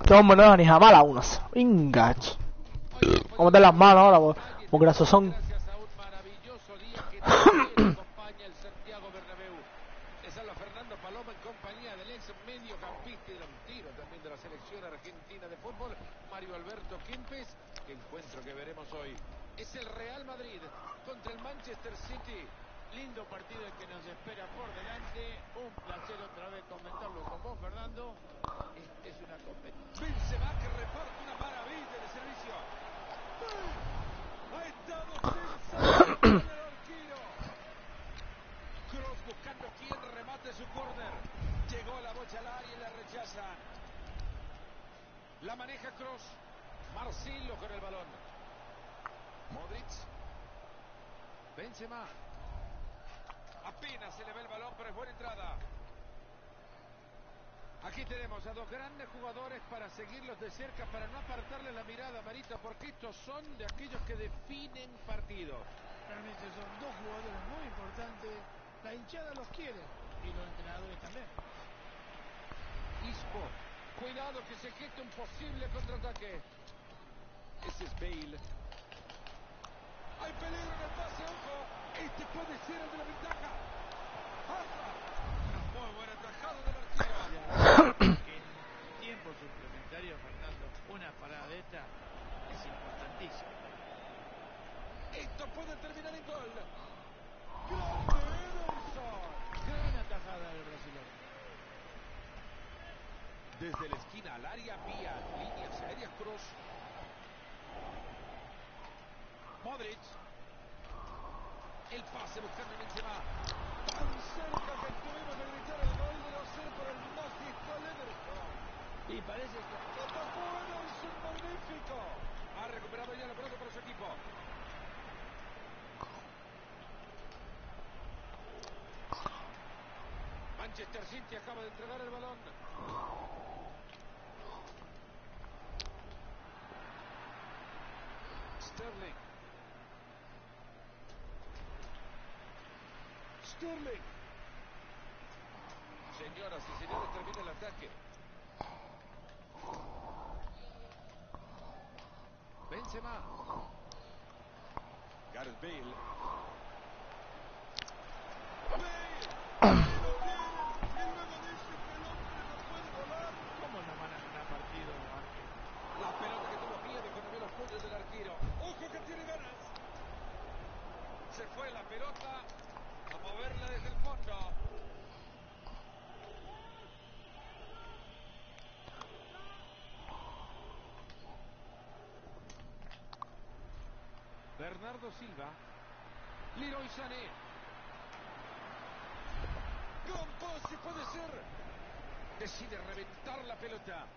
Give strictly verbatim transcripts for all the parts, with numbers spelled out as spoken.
Este hombre no deja ni jamás la una. Venga, ch. Vamos a meter las manos ahora, por- porque grasos son. Gracias a un maravilloso día que también acompaña el Santiago Bernabéu. Les habla Fernando Paloma en compañía del ex mediocampista y delantero también de la selección argentina de fútbol, Mario Alberto Kempes. Qué encuentro que veremos hoy. Es el Real Madrid contra el Manchester City. Lindo partido el que nos espera por delante. Un placer otra vez comentarlo con vos, Fernando. Es, es una competencia. Benzema que reparte una maravilla de servicio. Ha estado sensacional el arquero. Kroos buscando quien remate su córner. Llegó la bocha al área y la rechazan. La maneja Kroos. Marcelo con el balón. Modric. Benzema. Apenas se le ve el balón, pero es buena entrada. Aquí tenemos a dos grandes jugadores para seguirlos de cerca, para no apartarle la mirada, Marita, porque estos son de aquellos que definen partidos. Realmente son dos jugadores muy importantes. La hinchada los quiere y los entrenadores también. Isco. Cuidado que se gesta un posible contraataque. Ese es Bale. Hay peligro en el pase, ojo. Este puede ser el de la ventaja. Hazard. Una muy buena tajada del arquero. En tiempo suplementario, Fernando, una parada de esta es importantísima. Esto puede terminar en gol. ¡Grande Ederson! Gran atajada del brasileño. Desde la esquina al área, vía líneas aéreas, Kroos. Modric. El pase buscando a Benzema. Tan cerca que estuvimos de gritar el gol de los ser por el magistral Ederson. Y parece que... ¡Atacó Ederson! ¡Magnífico! Ha recuperado ya la pelota para su equipo. Manchester City acaba de entregar el balón. Sterling. Sterling. Señoras y señores, termina el ataque. Benzema. Gareth Bale. Bale. Y lo tiene. Y luego dice que el hombre no puede volar. ¿Cómo no van a ganar partido? La pelota que tuvo miedo cuando vio los puños del arquero. ¡Ojo que tiene ganas! Se fue la pelota a moverla desde el fondo. Bernardo Silva. Leroy Sané. Gran pase, puede ser. Decide reventar la pelota.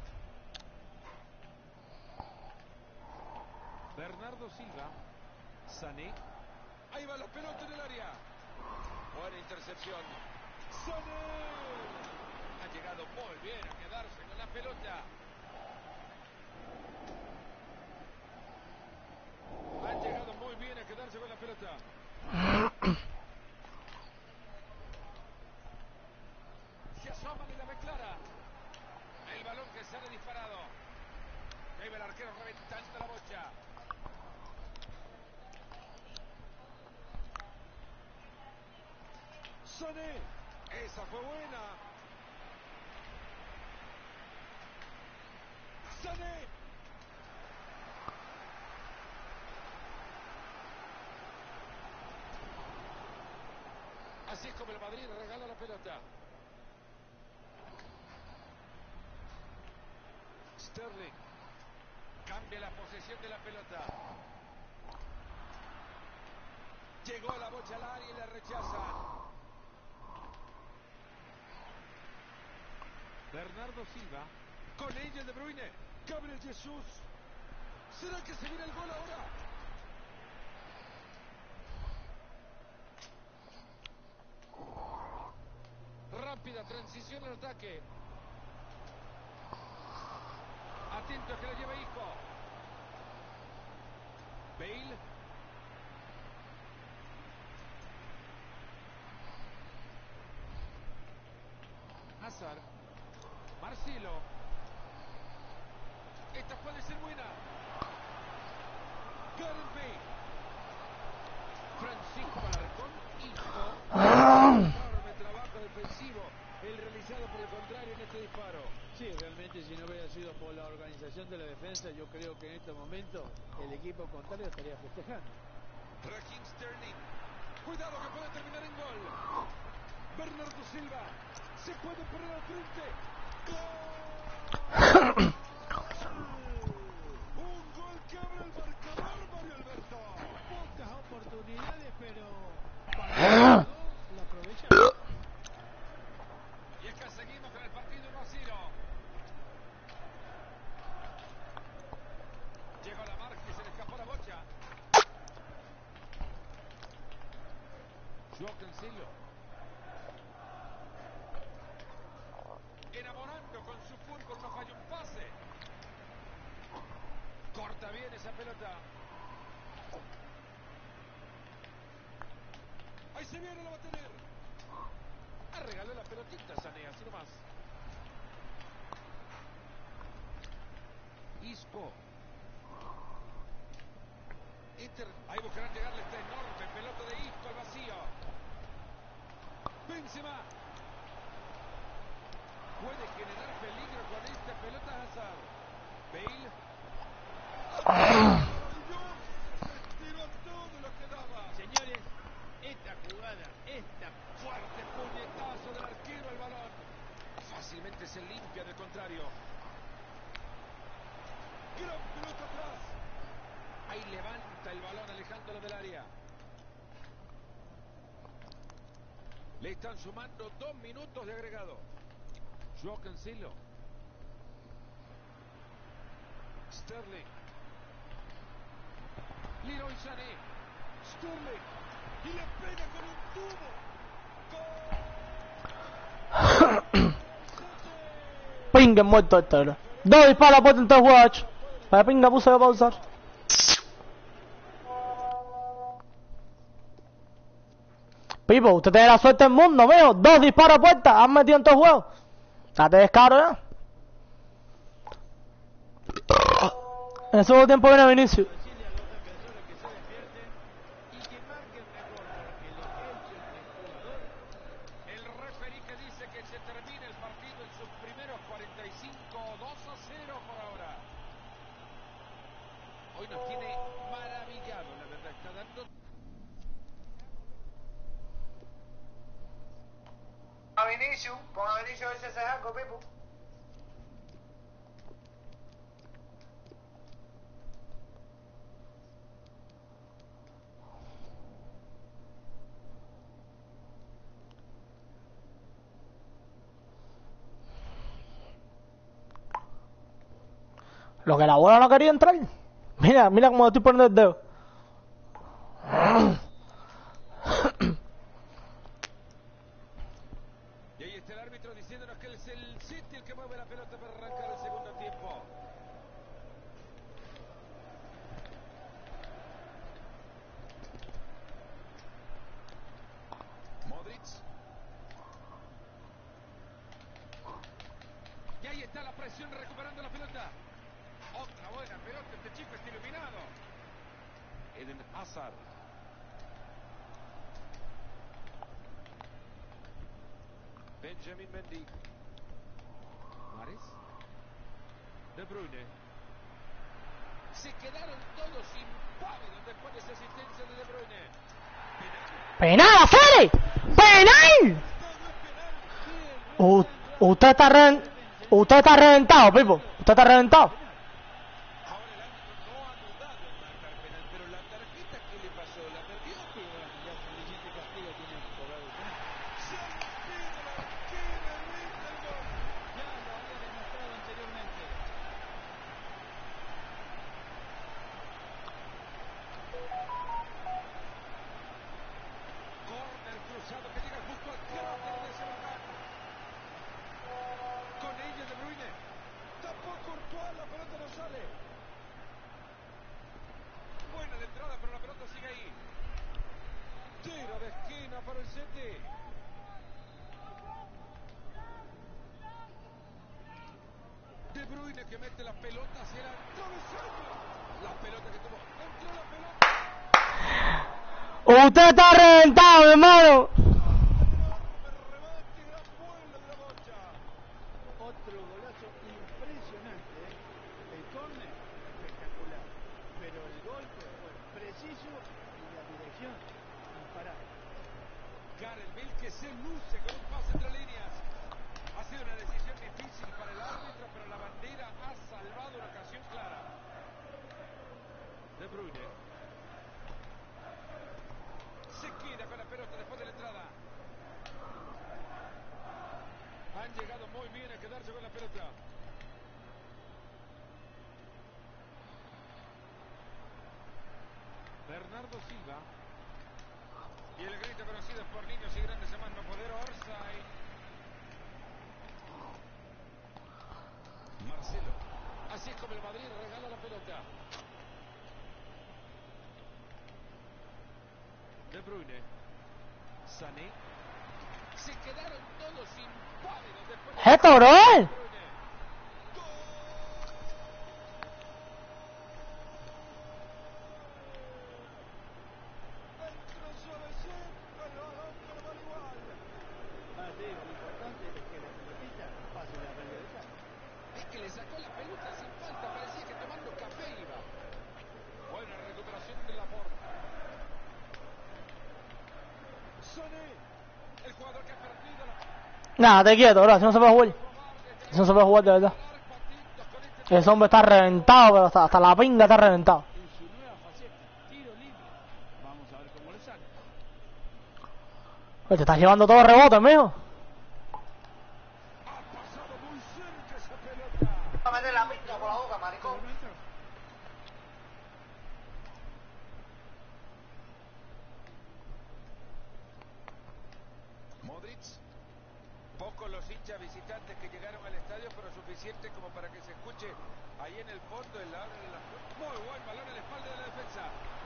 Bernardo Silva. Sané. Ahí va la pelota en el área. Buena intercepción. Sané. Ha llegado muy bien a quedarse con la pelota. Han llegado muy bien a quedarse con la pelota. Se asoman y la ve clara. El balón que sale disparado. Ahí va el arquero reventando la bocha. Sané. Esa fue buena. Sané. Así es como el Madrid regala la pelota. Sterling. Cambia la posesión de la pelota. Llegó la bocha al área y la rechazan. Bernardo Silva. Con ella De Bruyne. Gabriel Jesús. ¿Será que se viene el gol ahora? Rápida transición al ataque. Atento a que la lleva Isco. Bale. Hazard. Marcelo. Esta puede ser buena. Gareth Bale. Francisco Alarcón. Hijo. Enorme trabajo defensivo el realizado por el contrario en este disparo. Sí, realmente si no hubiera sido por la organización de la defensa, yo creo que en estos momentos el equipo contrario estaría festejando. Raheem Sterling. Cuidado que puede terminar en gol. Bernardo Silva. Se puede poner al frente. ¡Gol! Un gol que abre el marcador, Mario Alberto. Pocas oportunidades, pero para la aprovecha. Y es que seguimos con el partido uno a cero. Llegó la marca y se le escapó la bocha. Joao Cancelo. Enamorando con su fútbol, no falla un pase. Corta bien esa pelota. Ahí se viene, lo va a tener. Ah, regaló la pelotita, Sané, así nomás. Isco. Inter. Ahí buscarán llegarle esta enorme pelota de Isco al vacío. Benzema. Puede generar peligro con esta pelota Hazard. Bale. Tiró todo lo que daba. Señores, esta jugada, esta Fuerte puñetazo del arquero al balón. Fácilmente se limpia del contrario. Gran pelota atrás. Ahí levanta el balón alejándolo del área. Le están sumando dos minutos de agregado. Joao Cancelo. Sterling. Leroy Sané. Sterling. Y le pega con un tubo. Pinga muerto este, bro. Dos disparos a la puerta en tres juegos. Para pinga puse a pausar. Pipo, usted tiene la suerte del mundo, mío. Dos disparos a puerta. Han metido en tres juegos. Date descaro ya. En ese segundo tiempo viene Vinicius. decirle a los defensores que se despierten y que marquen mejor, porque lo que ha hecho este jugador. El referee que dice que se termina el partido en sus primeros cuarenta y cinco, dos a cero por ahora. Hoy nos tiene maravillado, la verdad, está dando... A Vinicius, pon a Vinicius ese se algo, Pipo. Lo que la bola no quería entrar. Mira, mira cómo estoy poniendo el dedo. Y ahí está el árbitro diciéndonos que es el City el que mueve la pelota para arrancar el segundo tiempo. Modric. Y ahí está la presión recuperando la pelota. Otra buena pelota, este chico está iluminado. Eden Hazard. Benjamin Mendy. Mahrez. De Bruyne. Se quedaron todos impávidos después de esa asistencia de De Bruyne. ¡Penal, Fede! ¡Penal! U usted está re usted está reventado, Pipo. Usted está reventado. Ahora el árbitro no ha dudado en marcar penal, pero la tarjeta que le pasó, ¿la perdió? Y bueno, ya suficiente castigo tiene que cobrar el penal. Se despide el arquero Wintergol. Ya lo había demostrado anteriormente. Corner cruzado que llega justo al cráter de Sebastián. Con ella De Bruyne. Tapó Courtois la pelota. Bruyne que mete la pelota hacia el travesaño. La pelota que tuvo. Entró la pelota. Usted está reventado, mi hermano. Rebate, gran vuelo de la bocha. Otro golazo impresionante, ¿eh? El córner espectacular, pero el golpe fue preciso y la dirección imparable. Gareth Bale que se luce con un pase entre líneas. Ha sido una decisión difícil para el árbitro, pero la bandera ha salvado una ocasión clara. De Bruyne. Se queda con la pelota después de la entrada. Han llegado muy bien a quedarse con la pelota. Bernardo Silva. Y el grito conocido por niños y grandes a más no poder. Orsay. Marcelo. Así es como el Madrid regala la pelota. De Bruyne. Sané. Se quedaron todos impávidos después de... Esto, bro. Bruyne. Entró suavecito el balón, pero vale igual. Ah, te digo, lo importante es que la pelotita pase la raya de saque. Es que le sacó la pelota sin falta, parecía que tomando café iba. Buena recuperación de la porta. Sané, el jugador que ha perdido la... Nada, te quieto, bro. Si no se puede jugar. Si no se puede jugar de verdad. Ese hombre está reventado, pero hasta, hasta la pinga está reventado. En su nueva faceta, tiro libre. Vamos a ver cómo le sale. Oye, te estás llevando todos los rebotes, mijo. Ha pasado muy cerca esa pelota. Va a meter la pinta por la boca, maricón. ¿No entró? Modric. Pocos los hinchas visitantes que llegaron al estadio, pero suficiente como para que se escuche ahí en el fondo el lado de la... Muy buen balón en la espalda de la defensa.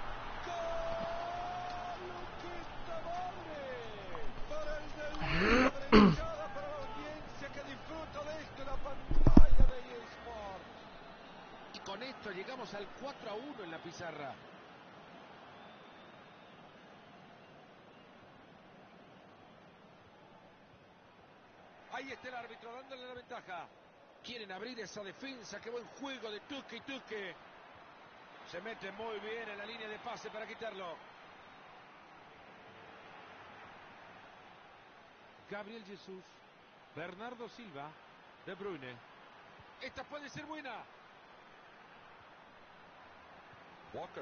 ¡Gol! ¡Luquita Modric! Para el del de la hinchada, para la audiencia que disfruta de esto en la pantalla de eSport. Y con esto llegamos al cuatro a uno en la pizarra. Ahí está el árbitro dándole la ventaja. Quieren abrir esa defensa. Qué buen juego de Tuque y Tuque. Se mete muy bien en la línea de pase para quitarlo. Gabriel Jesús. Bernardo Silva. De Bruyne. Esta puede ser buena. Walker.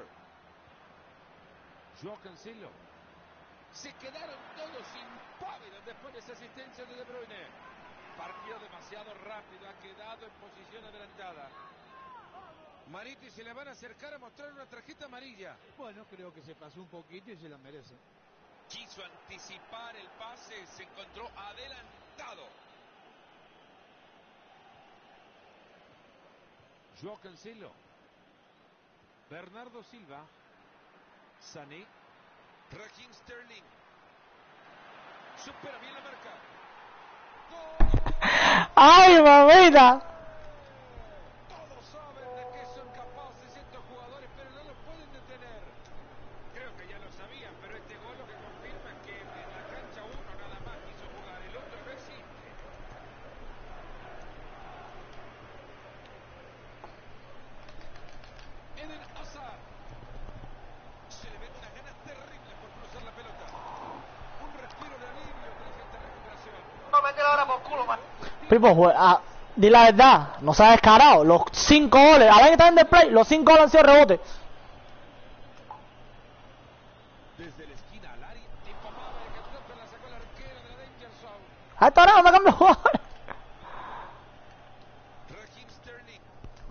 Joao Cancelo. Se quedaron todos impávidos después de esa asistencia de De Bruyne. Partió demasiado rápido, ha quedado en posición adelantada. Mariti se le van a acercar a mostrar una tarjeta amarilla. Bueno, creo que se pasó un poquito y se la merece. Quiso anticipar el pase, se encontró adelantado. Joao Cancelo. Bernardo Silva. Sané. Raheem Sterling. Supera bien la marca. ¡Ay, mamita! Todos saben de qué son capaces estos jugadores, pero no los pueden detener. Creo que ya lo sabían, pero este gol lo que confirma es que en la cancha uno nada más quiso jugar, el otro no existe. Eden Hazard. Se le mete unas ganas terribles por cruzar la pelota. Un respiro de alivio tras esta recuperación. Va a meter ahora por culo, man. Pipo, jue- ah, di la verdad, no se ha descarado. Los cinco goles, a la que está en display, los cinco goles han sido rebotes. Desde la esquina al área, empapaba el capitán, pero la sacó el arquero de la Danger Zone. A esta hora no cambia jugadores. Raheem Sterling.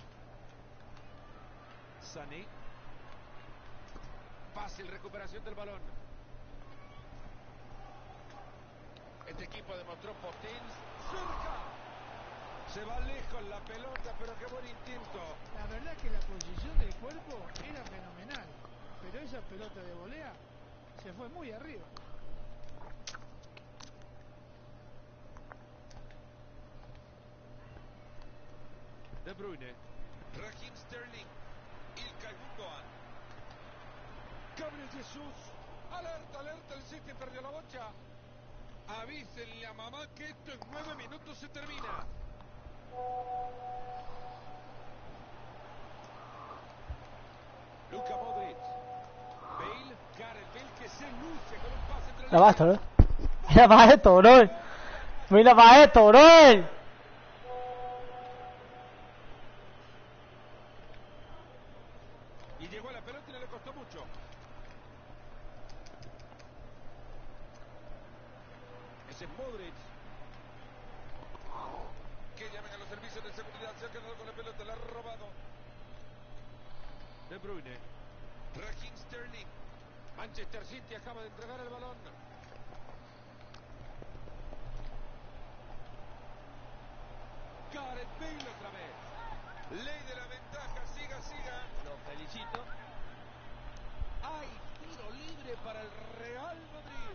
Sané. Fácil recuperación del balón. Este equipo demostró potencia. ¡Cerca! Se va lejos la pelota, pero qué buen intento. La verdad que la posición del cuerpo era fenomenal, pero esa pelota de volea se fue muy arriba. De Bruyne. Raheem Sterling. Ilkay Gundogan. Gabriel Jesús. Alerta, alerta, el City perdió la bocha. Avísenle a mamá que esto en nueve minutos se termina. Luka Modric. Bale, Gareth Bale que se luce con un pase entre Mira para esto, bro. Mira para esto, bro. Mira para esto, bro. Y llegó a la pelota y no le costó mucho. Ese es Modric. Que llamen a los servicios de seguridad. Se ha quedado con la pelota, la ha robado. De Bruyne. Raheem Sterling. Manchester City acaba de entregar el balón. Gareth Bale otra vez. Ley de la ventaja, siga, siga. Lo felicito. Hay tiro libre para el Real Madrid.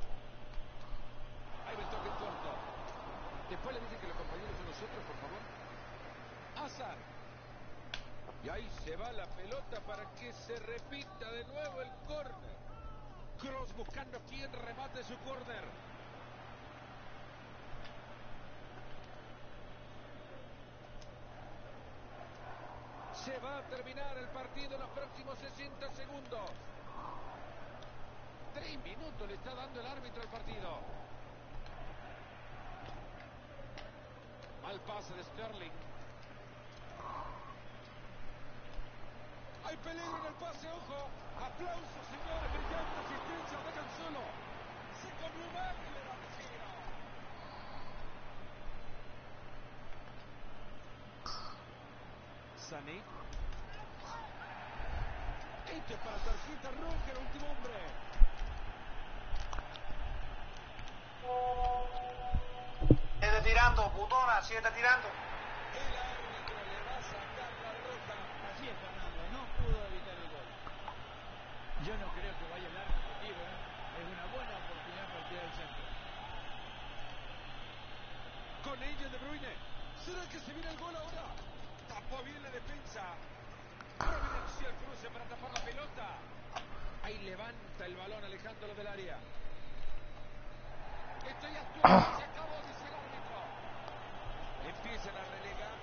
Ahí me toca el corto. Después le dicen que los compañeros son nosotros, por favor. Hazard. Y ahí se va la pelota para que se repita de nuevo el córner. Kroos buscando quien remate su córner. Se va a terminar el partido en los próximos sesenta segundos. Tres minutos le está dando el árbitro al partido. Mal pase de Sterling. Hay peligro en el pase, ojo. Aplausos, señores. Brillante asistencia. Dejan solo. Se comió mal y le da tiro. Sané. Este es para tarjeta roja, el último hombre. Siete tirando, putona, siete tirando. El árbitro le va a sacar la roja. Así es, Fernando, no pudo evitar el gol. Yo no creo que vaya a dar tiro, ¿eh? Es una buena oportunidad para tirar el centro. Con ello De Bruyne. ¿Será que se viene el gol ahora? Tapó bien la defensa. Providencia el cruce para tapar la pelota. Ahí levanta el balón alejándolo del área. Estoy actuando, se acabó, dice el árbitro. Empiezan a relegar